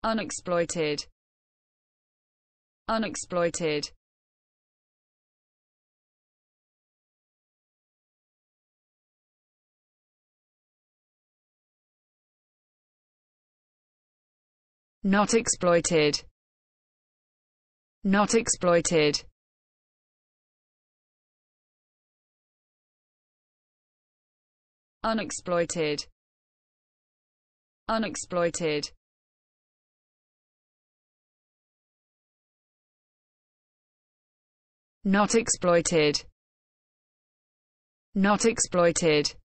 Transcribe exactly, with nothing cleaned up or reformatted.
Unexploited. Unexploited. Not exploited. Not exploited. Unexploited. Unexploited. Not exploited. Not exploited.